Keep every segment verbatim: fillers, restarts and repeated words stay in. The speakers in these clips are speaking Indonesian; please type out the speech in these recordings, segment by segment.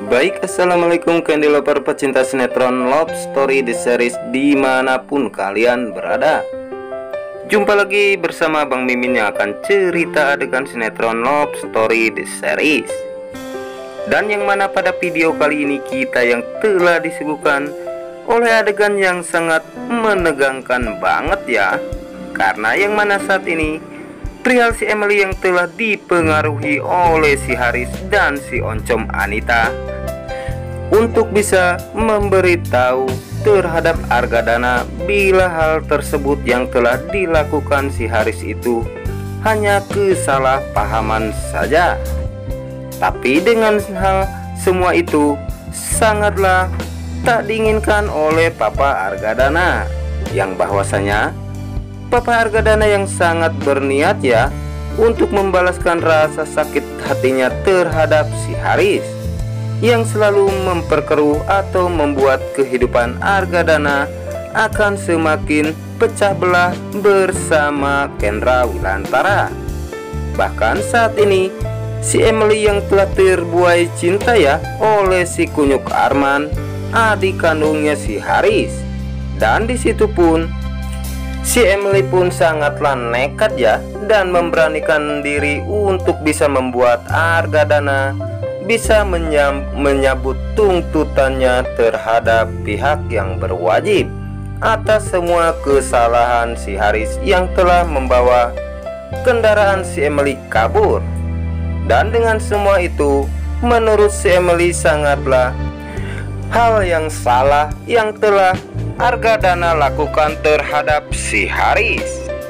Baik, assalamualaikum candy lover pecinta sinetron Love Story The Series dimanapun kalian berada. Jumpa lagi bersama Bang Mimin yang akan cerita adegan sinetron Love Story The Series. Dan yang mana pada video kali ini kita yang telah disuguhkan oleh adegan yang sangat menegangkan banget ya. Karena yang mana saat ini perihal si Emily yang telah dipengaruhi oleh si Haris dan si Oncom Anita untuk bisa memberitahu terhadap Argadana bila hal tersebut yang telah dilakukan si Haris itu hanya kesalahpahaman saja. Tapi dengan hal semua itu sangatlah tak diinginkan oleh Papa Argadana, yang bahwasanya Papa Argadana yang sangat berniat ya untuk membalaskan rasa sakit hatinya terhadap si Haris yang selalu memperkeruh atau membuat kehidupan Argadana akan semakin pecah belah bersama Kendra Wilantara. Bahkan saat ini si Emily yang telah terbuai cinta ya oleh si Kunyuk Arman, adik kandungnya si Haris. Dan disitu pun si Emily pun sangatlah nekat ya dan memberanikan diri untuk bisa membuat Argadana bisa menyam, menyambut tuntutannya terhadap pihak yang berwajib atas semua kesalahan si Haris yang telah membawa kendaraan si Emily kabur. Dan dengan semua itu menurut si Emily sangatlah hal yang salah yang telah Argadana lakukan terhadap si Haris.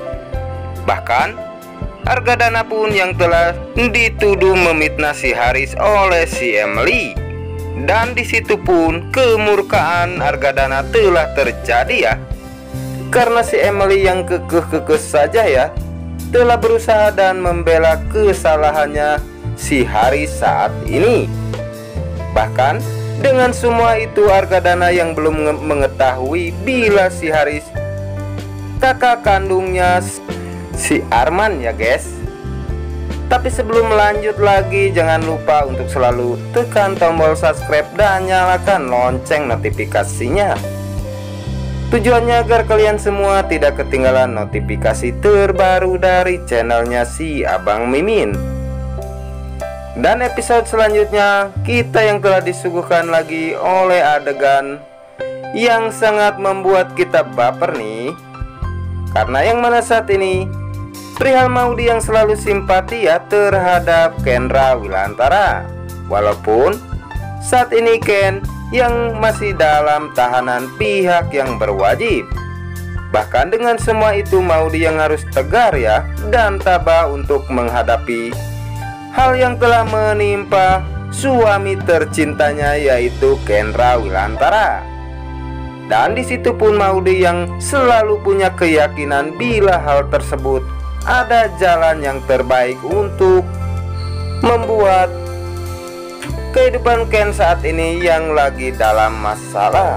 Bahkan Argadana pun yang telah dituduh memfitnah si Haris oleh si Emily. Dan disitu pun kemurkaan Argadana telah terjadi ya, karena si Emily yang kekeh-kekeh saja ya telah berusaha dan membela kesalahannya si Haris saat ini. Bahkan dengan semua itu Argadana yang belum mengetahui bila si Haris kakak kandungnya si Arman ya guys. Tapi sebelum lanjut lagi, jangan lupa untuk selalu tekan tombol subscribe dan nyalakan lonceng notifikasinya. Tujuannya agar kalian semua tidak ketinggalan notifikasi terbaru dari channelnya si Abang Mimin. Dan episode selanjutnya kita yang telah disuguhkan lagi oleh adegan yang sangat membuat kita baper nih. Karena yang mana saat ini perihal Maudy yang selalu simpati ya terhadap Kendra Wilantara, walaupun saat ini Ken yang masih dalam tahanan pihak yang berwajib. Bahkan dengan semua itu Maudy yang harus tegar ya dan tabah untuk menghadapi hal yang telah menimpa suami tercintanya yaitu Kendra Wilantara. Dan disitu pun Maudy yang selalu punya keyakinan bila hal tersebut ada jalan yang terbaik untuk membuat kehidupan Ken saat ini yang lagi dalam masalah.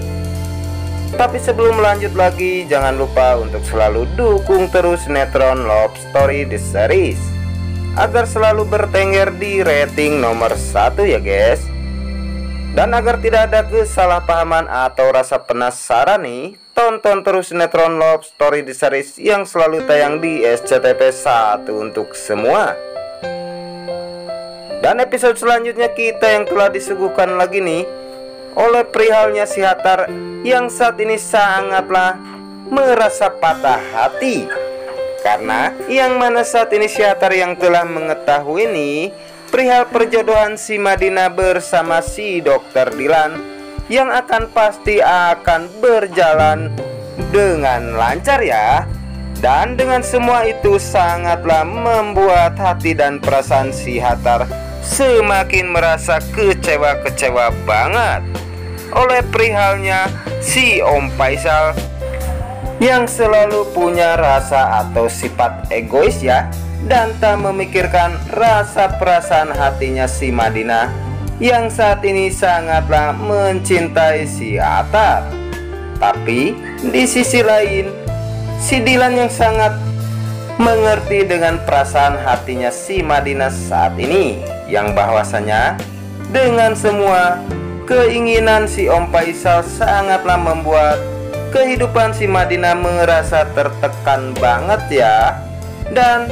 Tapi sebelum lanjut lagi, jangan lupa untuk selalu dukung terus sinetron Love Story The Series agar selalu bertengger di rating nomor satu ya guys. Dan agar tidak ada kesalahpahaman atau rasa penasaran nih, tonton terus sinetron Love Story The Series yang selalu tayang di S C T V satu untuk semua. Dan episode selanjutnya kita yang telah disuguhkan lagi nih oleh perihalnya si Hatar yang saat ini sangatlah merasa patah hati. Karena yang mana saat ini si Hatar yang telah mengetahui nih perihal perjodohan si Madina bersama si Dokter Dilan yang akan pasti akan berjalan dengan lancar ya. Dan dengan semua itu sangatlah membuat hati dan perasaan si Hatar semakin merasa kecewa-kecewa banget oleh perihalnya si Om Faisal yang selalu punya rasa atau sifat egois ya, dan tak memikirkan rasa perasaan hatinya si Madinah yang saat ini sangatlah mencintai si Hatar. Tapi di sisi lain si Dilan yang sangat mengerti dengan perasaan hatinya si Madinah saat ini, yang bahwasanya dengan semua keinginan si Om Faisal sangatlah membuat kehidupan si Madinah merasa tertekan banget ya, dan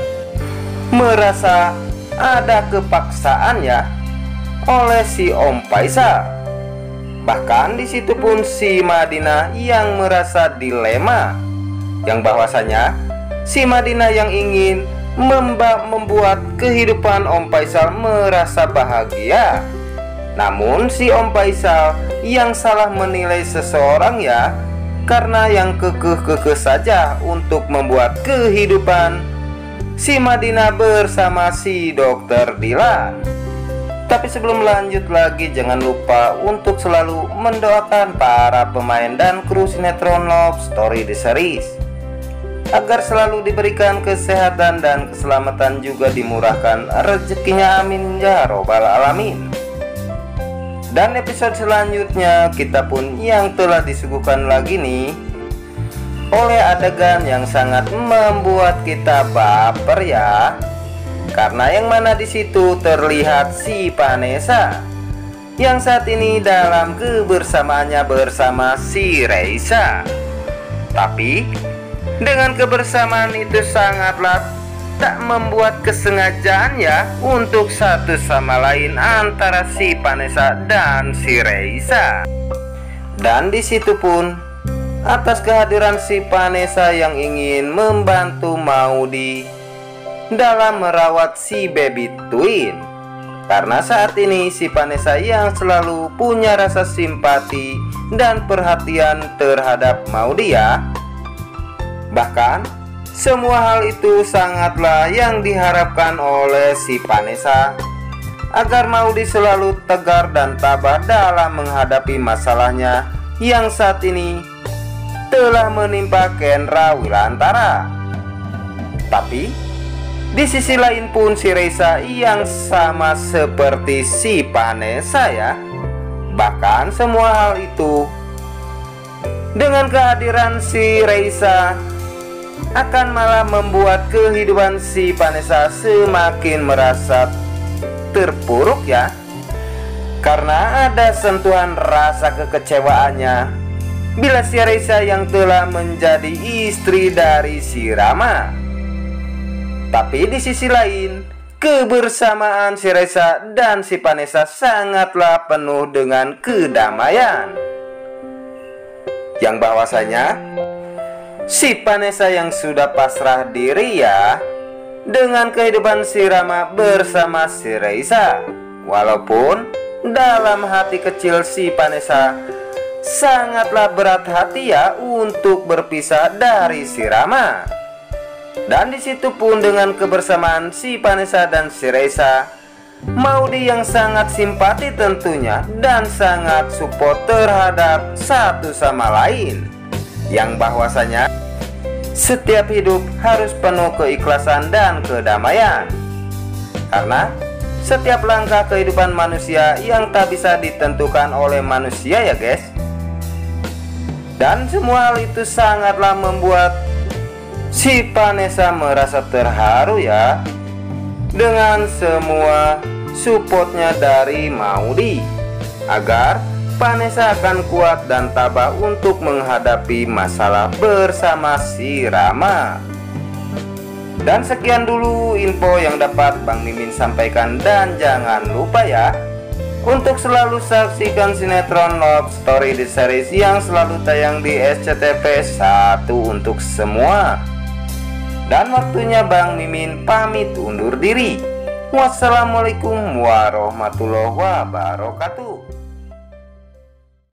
merasa ada kepaksaan ya oleh si Om Faisal. Bahkan di situ pun si Madinah yang merasa dilema, yang bahwasanya si Madinah yang ingin membuat kehidupan Om Faisal merasa bahagia, namun si Om Faisal yang salah menilai seseorang ya, karena yang kekeh-kekeh saja untuk membuat kehidupan si Madinah bersama si Dokter Dilan. Tapi sebelum lanjut lagi, jangan lupa untuk selalu mendoakan para pemain dan kru sinetron Love Story The Series agar selalu diberikan kesehatan dan keselamatan, juga dimurahkan rezekinya, amin ya robbal alamin. Dan episode selanjutnya kita pun yang telah disuguhkan lagi nih oleh adegan yang sangat membuat kita baper ya, karena yang mana di situ terlihat si Vanessa yang saat ini dalam kebersamaannya bersama si Reisa. Tapi dengan kebersamaan itu sangatlah tak membuat kesengajaan ya untuk satu sama lain antara si Vanessa dan si Reisa. Dan di situ pun atas kehadiran si Vanessa yang ingin membantu Maudy dalam merawat si baby twin, karena saat ini si Vanessa yang selalu punya rasa simpati dan perhatian terhadap Maudy ya. Bahkan semua hal itu sangatlah yang diharapkan oleh si Vanessa agar Maudy selalu tegar dan tabah dalam menghadapi masalahnya yang saat ini telah menimpa Kendra Wilantara. Tapi di sisi lain pun si Reisa yang sama seperti si Vanessa ya. Bahkan semua hal itu dengan kehadiran si Reisa akan malah membuat kehidupan si Vanessa semakin merasa terpuruk ya, karena ada sentuhan rasa kekecewaannya bila si Reisa yang telah menjadi istri dari si Rama. Tapi di sisi lain, kebersamaan si Reisa dan si Vanessa sangatlah penuh dengan kedamaian, yang bahwasanya si Vanessa yang sudah pasrah diri ya dengan kehidupan si Rama bersama si Reisa. Walaupun dalam hati kecil si Vanessa sangatlah berat hati ya untuk berpisah dari si Rama. Dan di situ pun dengan kebersamaan si Vanessa dan si Reisa, Maudy yang sangat simpati tentunya dan sangat support terhadap satu sama lain, yang bahwasanya setiap hidup harus penuh keikhlasan dan kedamaian, karena setiap langkah kehidupan manusia yang tak bisa ditentukan oleh manusia ya guys. Dan semua hal itu sangatlah membuat si Vanessa merasa terharu ya dengan semua supportnya dari Maudy, agar Vanessa akan kuat dan tabah untuk menghadapi masalah bersama si Rama. Dan sekian dulu info yang dapat Bang Mimin sampaikan, dan jangan lupa ya untuk selalu saksikan sinetron Love Story The Series yang selalu tayang di S C T V satu untuk semua. Dan waktunya Bang Mimin pamit undur diri. Wassalamualaikum warahmatullahi wabarakatuh.